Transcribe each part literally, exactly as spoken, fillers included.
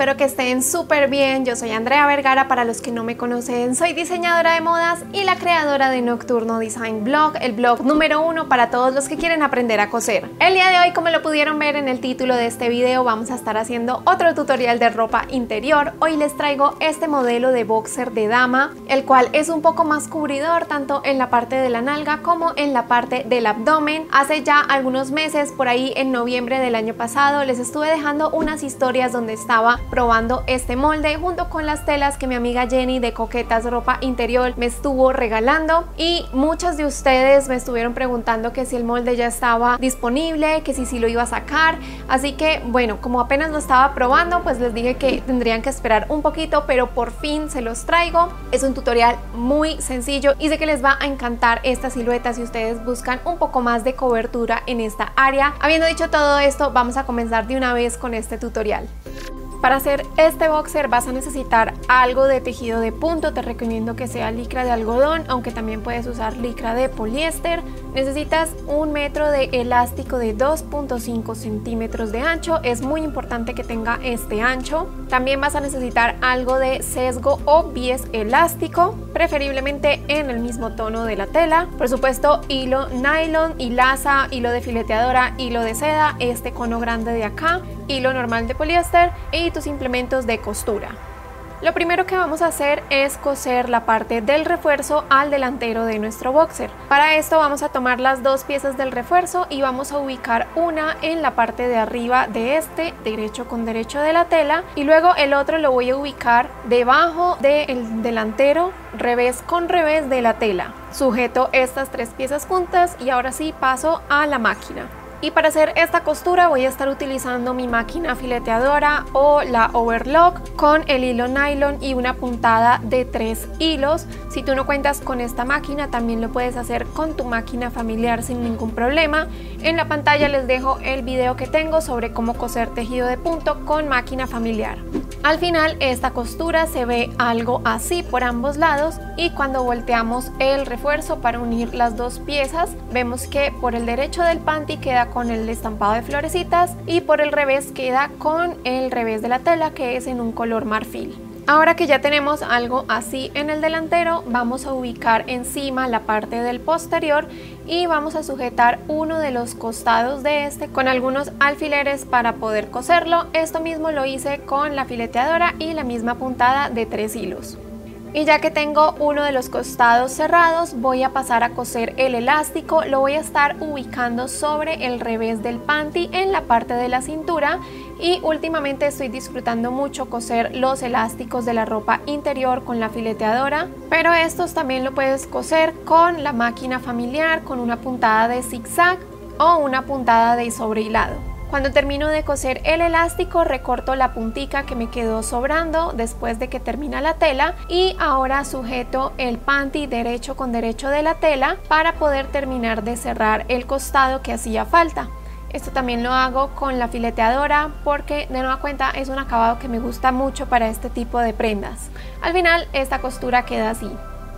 espero que estén súper bien. Yo soy Andrea Vergara, para los que no me conocen, soy diseñadora de modas y la creadora de Nocturno Design Blog, el blog número uno para todos los que quieren aprender a coser. El día de hoy, como lo pudieron ver en el título de este video, vamos a estar haciendo otro tutorial de ropa interior. Hoy les traigo este modelo de boxer de dama, el cual es un poco más cubridor tanto en la parte de la nalga como en la parte del abdomen. Hace ya algunos meses, por ahí en noviembre del año pasado, les estuve dejando unas historias donde estaba probando este molde junto con las telas que mi amiga Jenny de Coquetas Ropa Interior me estuvo regalando, y muchas de ustedes me estuvieron preguntando que si el molde ya estaba disponible, que si sí lo iba a sacar. Así que bueno, como apenas lo estaba probando, pues les dije que tendrían que esperar un poquito, pero por fin se los traigo. Es un tutorial muy sencillo y sé que les va a encantar esta silueta si ustedes buscan un poco más de cobertura en esta área. Habiendo dicho todo esto, vamos a comenzar de una vez con este tutorial. Para hacer este boxer vas a necesitar algo de tejido de punto. Te recomiendo que sea licra de algodón, aunque también puedes usar licra de poliéster. Necesitas un metro de elástico de dos punto cinco centímetros de ancho. Es muy importante que tenga este ancho. También vas a necesitar algo de sesgo o bies elástico, preferiblemente en el mismo tono de la tela. Por supuesto, hilo nylon, hilaza, hilo de fileteadora, hilo de seda, este cono grande de acá, hilo normal de poliéster y tus implementos de costura. Lo primero que vamos a hacer es coser la parte del refuerzo al delantero de nuestro boxer. Para esto vamos a tomar las dos piezas del refuerzo y vamos a ubicar una en la parte de arriba de este, derecho con derecho de la tela, y luego el otro lo voy a ubicar debajo del delantero, revés con revés de la tela. Sujeto estas tres piezas juntas y ahora sí paso a la máquina. Y para hacer esta costura voy a estar utilizando mi máquina fileteadora o la overlock con el hilo nylon y una puntada de tres hilos. Si tú no cuentas con esta máquina, también lo puedes hacer con tu máquina familiar sin ningún problema. En la pantalla les dejo el video que tengo sobre cómo coser tejido de punto con máquina familiar. Al final esta costura se ve algo así por ambos lados, y cuando volteamos el refuerzo para unir las dos piezas, vemos que por el derecho del panty queda con el estampado de florecitas y por el revés queda con el revés de la tela, que es en un color marfil. Ahora que ya tenemos algo así en el delantero, vamos a ubicar encima la parte del posterior y vamos a sujetar uno de los costados de este con algunos alfileres para poder coserlo. Esto mismo lo hice con la fileteadora y la misma puntada de tres hilos. Y ya que tengo uno de los costados cerrados, voy a pasar a coser el elástico. Lo voy a estar ubicando sobre el revés del panty en la parte de la cintura, y últimamente estoy disfrutando mucho coser los elásticos de la ropa interior con la fileteadora, pero estos también lo puedes coser con la máquina familiar con una puntada de zigzag o una puntada de sobrehilado. Cuando termino de coser el elástico, recorto la puntica que me quedó sobrando después de que termina la tela, y ahora sujeto el panty derecho con derecho de la tela para poder terminar de cerrar el costado que hacía falta. Esto también lo hago con la fileteadora porque de nueva cuenta es un acabado que me gusta mucho para este tipo de prendas. Al final esta costura queda así.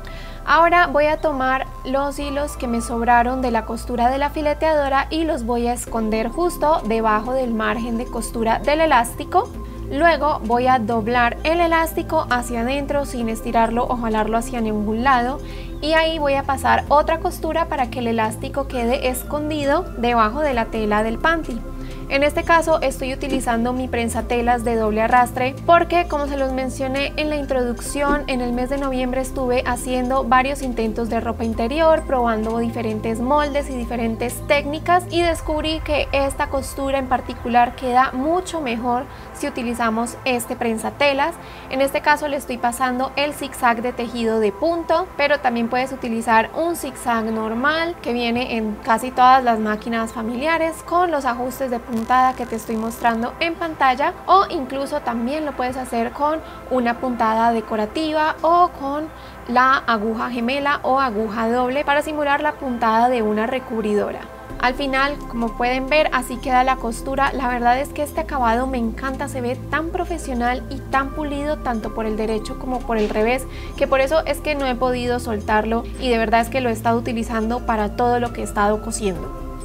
Ahora voy a tomar los hilos que me sobraron de la costura de la fileteadora y los voy a esconder justo debajo del margen de costura del elástico. Luego voy a doblar el elástico hacia adentro sin estirarlo o jalarlo hacia ningún lado, y ahí voy a pasar otra costura para que el elástico quede escondido debajo de la tela del panty. En este caso estoy utilizando mi prensatelas de doble arrastre porque, como se los mencioné en la introducción, en el mes de noviembre estuve haciendo varios intentos de ropa interior, probando diferentes moldes y diferentes técnicas, y descubrí que esta costura en particular queda mucho mejor si utilizamos este prensatelas. En este caso le estoy pasando el zigzag de tejido de punto, pero también puedes utilizar un zigzag normal que viene en casi todas las máquinas familiares con los ajustes de puntada que te estoy mostrando en pantalla, o incluso también lo puedes hacer con una puntada decorativa o con la aguja gemela o aguja doble para simular la puntada de una recubridora. Al final, como pueden ver, así queda la costura. La verdad es que este acabado me encanta, se ve tan profesional y tan pulido tanto por el derecho como por el revés, que por eso es que no he podido soltarlo, y de verdad es que lo he estado utilizando para todo lo que he estado cosiendo.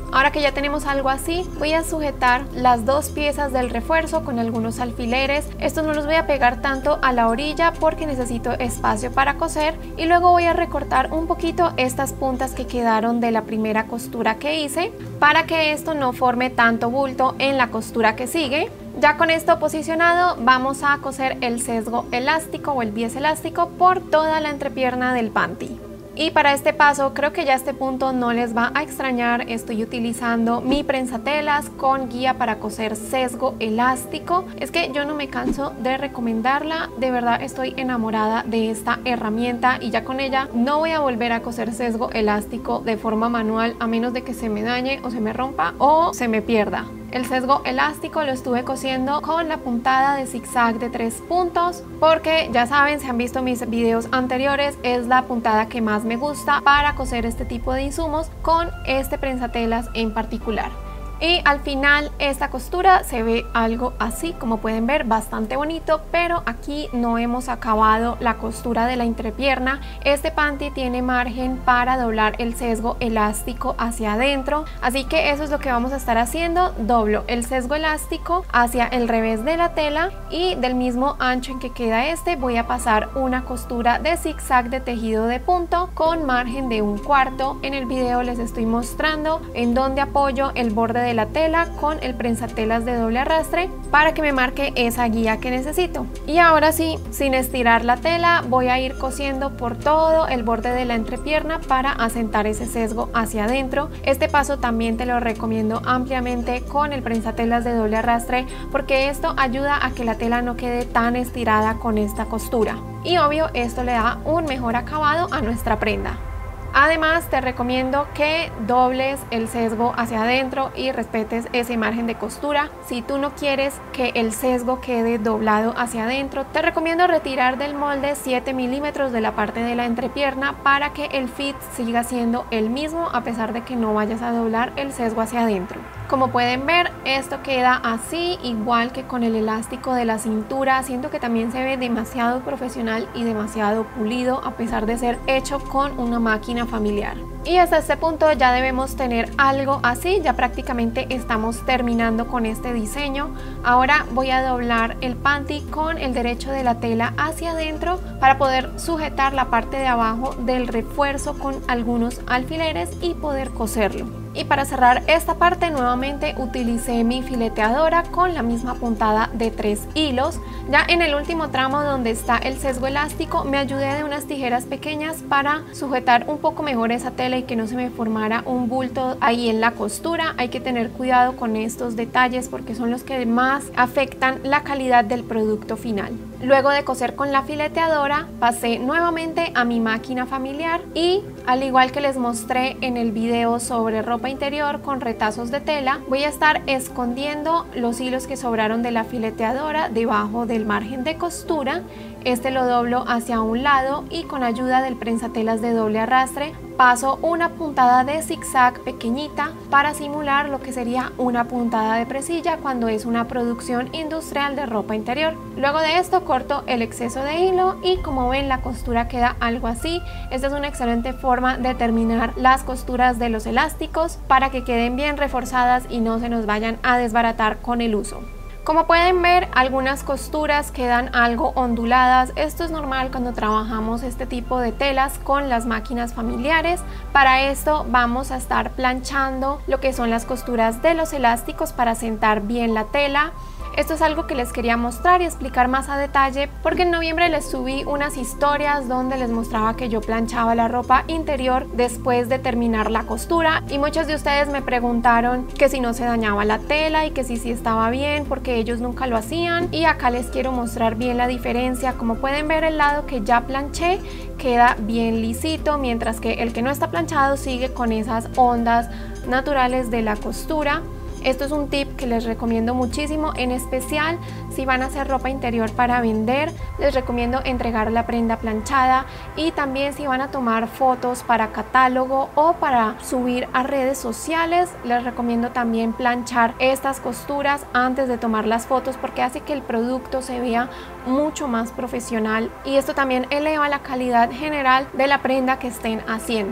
Ahora que ya tenemos algo así, voy a sujetar las dos piezas del refuerzo con algunos alfileres. Estos no los voy a pegar tanto a la orilla porque necesito espacio para coser, y luego voy a recortar un poquito estas puntas que quedaron de la primera costura que hice para que esto no forme tanto bulto en la costura que sigue. Ya con esto posicionado, vamos a coser el sesgo elástico o el bies elástico por toda la entrepierna del panty. Y para este paso, creo que ya a este punto no les va a extrañar, estoy utilizando mi prensatelas con guía para coser sesgo elástico. Es que yo no me canso de recomendarla, de verdad estoy enamorada de esta herramienta y ya con ella no voy a volver a coser sesgo elástico de forma manual a menos de que se me dañe o se me rompa o se me pierda. El sesgo elástico lo estuve cosiendo con la puntada de zigzag de tres puntos porque ya saben, si han visto mis videos anteriores, es la puntada que más me gusta para coser este tipo de insumos con este prensatelas en particular. Y al final esta costura se ve algo así, como pueden ver, bastante bonito, pero aquí no hemos acabado la costura de la entrepierna. Este panty tiene margen para doblar el sesgo elástico hacia adentro, así que eso es lo que vamos a estar haciendo. Doblo el sesgo elástico hacia el revés de la tela y del mismo ancho en que queda este voy a pasar una costura de zigzag de tejido de punto con margen de un cuarto. En el video les estoy mostrando en donde apoyo el borde de de la tela con el prensatelas de doble arrastre para que me marque esa guía que necesito. Y ahora sí, sin estirar la tela, voy a ir cosiendo por todo el borde de la entrepierna para asentar ese sesgo hacia adentro. Este paso también te lo recomiendo ampliamente con el prensatelas de doble arrastre porque esto ayuda a que la tela no quede tan estirada con esta costura. Y obvio, esto le da un mejor acabado a nuestra prenda. Además te recomiendo que dobles el sesgo hacia adentro y respetes ese margen de costura. Si tú no quieres que el sesgo quede doblado hacia adentro, te recomiendo retirar del molde siete milímetros de la parte de la entrepierna para que el fit siga siendo el mismo a pesar de que no vayas a doblar el sesgo hacia adentro. Como pueden ver, esto queda así, igual que con el elástico de la cintura. Siento que también se ve demasiado profesional y demasiado pulido a pesar de ser hecho con una máquina familiar. Y hasta este punto ya debemos tener algo así, ya prácticamente estamos terminando con este diseño. Ahora voy a doblar el panty con el derecho de la tela hacia adentro para poder sujetar la parte de abajo del refuerzo con algunos alfileres y poder coserlo. Y para cerrar esta parte nuevamente utilicé mi fileteadora con la misma puntada de tres hilos. Ya en el último tramo donde está el sesgo elástico me ayudé de unas tijeras pequeñas para sujetar un poco mejor esa tela y que no se me formara un bulto ahí en la costura. Hay que tener cuidado con estos detalles porque son los que más afectan la calidad del producto final. Luego de coser con la fileteadora pasé nuevamente a mi máquina familiar y al igual que les mostré en el video sobre ropa interior con retazos de tela, voy a estar escondiendo los hilos que sobraron de la fileteadora debajo del margen de costura. Este lo doblo hacia un lado y con ayuda del prensatelas de doble arrastre paso una puntada de zigzag pequeñita para simular lo que sería una puntada de presilla cuando es una producción industrial de ropa interior. Luego de esto corto el exceso de hilo y como ven la costura queda algo así. Esta es una excelente forma de terminar las costuras de los elásticos para que queden bien reforzadas y no se nos vayan a desbaratar con el uso. Como pueden ver, algunas costuras quedan algo onduladas. Esto es normal cuando trabajamos este tipo de telas con las máquinas familiares. Para esto vamos a estar planchando lo que son las costuras de los elásticos para sentar bien la tela. Esto es algo que les quería mostrar y explicar más a detalle porque en noviembre les subí unas historias donde les mostraba que yo planchaba la ropa interior después de terminar la costura y muchos de ustedes me preguntaron que si no se dañaba la tela y que si sí estaba bien porque ellos nunca lo hacían, y acá les quiero mostrar bien la diferencia. Como pueden ver, el lado que ya planché queda bien lisito, mientras que el que no está planchado sigue con esas ondas naturales de la costura. Esto es un tip que les recomiendo muchísimo, en especial si van a hacer ropa interior para vender. Les recomiendo entregar la prenda planchada, y también si van a tomar fotos para catálogo o para subir a redes sociales, les recomiendo también planchar estas costuras antes de tomar las fotos porque hace que el producto se vea mucho más profesional y esto también eleva la calidad general de la prenda que estén haciendo.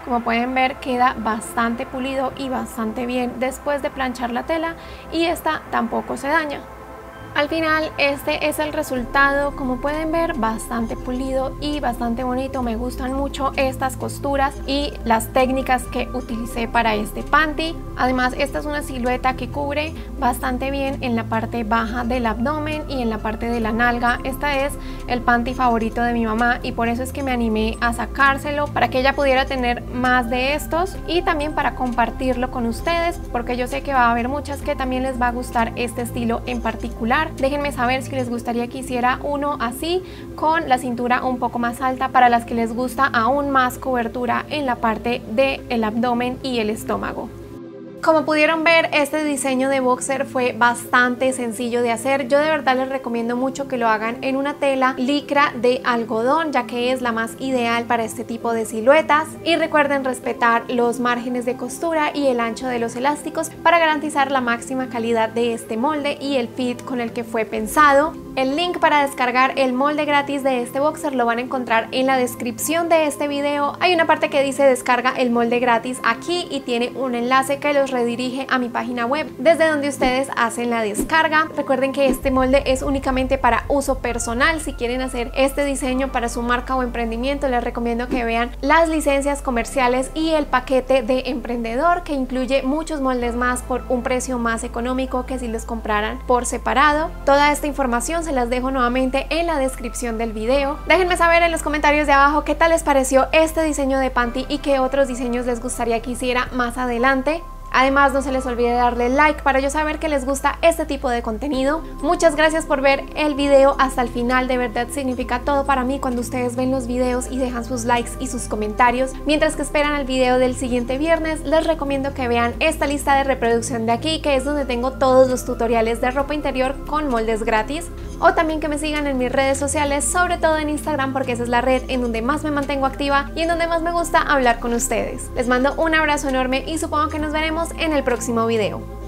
Como pueden ver, queda bastante pulido y bastante bien después de planchar la tela, y esta tampoco se daña. Al final este es el resultado, como pueden ver, bastante pulido y bastante bonito. Me gustan mucho estas costuras y las técnicas que utilicé para este panty. Además, esta es una silueta que cubre bastante bien en la parte baja del abdomen y en la parte de la nalga. Este es el panty favorito de mi mamá y por eso es que me animé a sacárselo, para que ella pudiera tener más de estos y también para compartirlo con ustedes, porque yo sé que va a haber muchas que también les va a gustar este estilo en particular. Déjenme saber si les gustaría que hiciera uno así, con la cintura un poco más alta, para las que les gusta aún más cobertura en la parte del abdomen y el estómago. Como pudieron ver, este diseño de boxer fue bastante sencillo de hacer. Yo de verdad les recomiendo mucho que lo hagan en una tela licra de algodón, ya que es la más ideal para este tipo de siluetas. Y recuerden respetar los márgenes de costura y el ancho de los elásticos para garantizar la máxima calidad de este molde y el fit con el que fue pensado. El link para descargar el molde gratis de este boxer lo van a encontrar en la descripción de este video. Hay una parte que dice descarga el molde gratis aquí y tiene un enlace que los redirige a mi página web, desde donde ustedes hacen la descarga. Recuerden que este molde es únicamente para uso personal. Si quieren hacer este diseño para su marca o emprendimiento, les recomiendo que vean las licencias comerciales y el paquete de emprendedor, que incluye muchos moldes más por un precio más económico que si los compraran por separado. Toda esta información se las dejo nuevamente en la descripción del video. Déjenme saber en los comentarios de abajo qué tal les pareció este diseño de panty y qué otros diseños les gustaría que hiciera más adelante. Además, no se les olvide darle like para yo saber que les gusta este tipo de contenido. Muchas gracias por ver el video hasta el final, de verdad significa todo para mí cuando ustedes ven los videos y dejan sus likes y sus comentarios. Mientras que esperan el video del siguiente viernes, les recomiendo que vean esta lista de reproducción de aquí, que es donde tengo todos los tutoriales de ropa interior con moldes gratis. O también que me sigan en mis redes sociales, sobre todo en Instagram, porque esa es la red en donde más me mantengo activa y en donde más me gusta hablar con ustedes. Les mando un abrazo enorme y supongo que nos veremos en el próximo video.